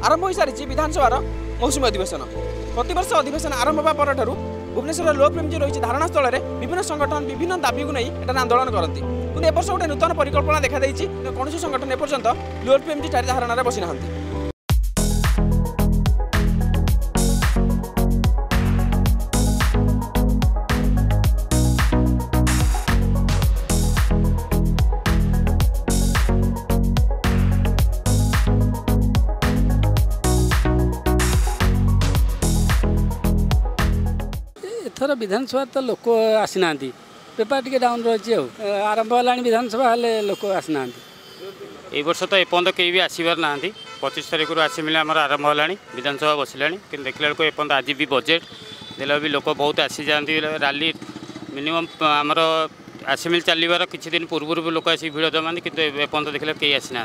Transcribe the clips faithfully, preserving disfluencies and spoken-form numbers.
आरंभ हो सारी विधानसभा मौसुमी अधिवेशन प्रतिवर्ष अधिवेशन आरंभ होगा पर भुवनेश्वर लो पीएमजी रही धारणा स्थल में विभिन्न संगठन विभिन्न दाबी को नहीं एटा आंदोलन करती किंतु ए वर्ष गोटे नूतन परिकल्पना देखा कौन संगठन एपर्यंत लो पीएमजी धारणा बसी ना। थर विधानसभा तो लोक आसीना बेपार टे डाउन रही आरंभ है विधानसभा हेल्ले लोक आसीना ए वर्ष तो एपर्त कहीं भी आसबार ना पच्चीस तारीख रू आसी मिले आम आरंभ है विधानसभा बसला कि देखला बेलू एपर्त आज भी बजेट देला भी लोक बहुत आसी जाती रैली मिनिमम आमर आसी मिल चलवर किसी दिन पूर्व भी लोक आसी भिड़ जमाती कि एपर्त देखला कहीं आसीना।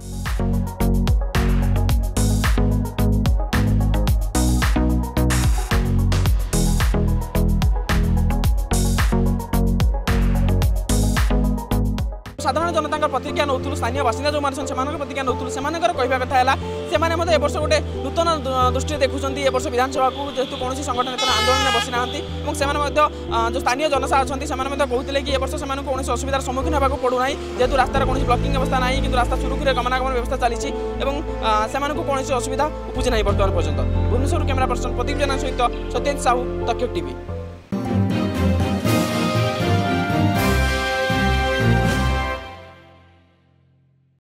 साधारण जनता प्रतिक्रिया नौलु स्थानीय बासिंदा जो मान प्रतिक्रिया नौलु से कहवा कथा है से वर्ष गोटे नूतन दृष्टि देखुं ए वर्ष विधानसभा को जेहतु कौन संगठन एथर आंदोलन में बसी ना जो स्थानीय जनसा अच्छा से कहते कि ए वर्ष से कौन असुविधार सम्मुखीन होगा पड़ूना जेहतु रास्तार कौन ब्लॉकिंग व्यवस्था ना कि रास्ता सुरुखुरे गमनागमन व्यवस्था चली कौन असुविधा उपजे ना बर्तमान पर्यटन। भुवनेश्वर कैमेरा पर्सन प्रदीप जेना सहित सत्येन्द्र साहू तथ्य टीवी।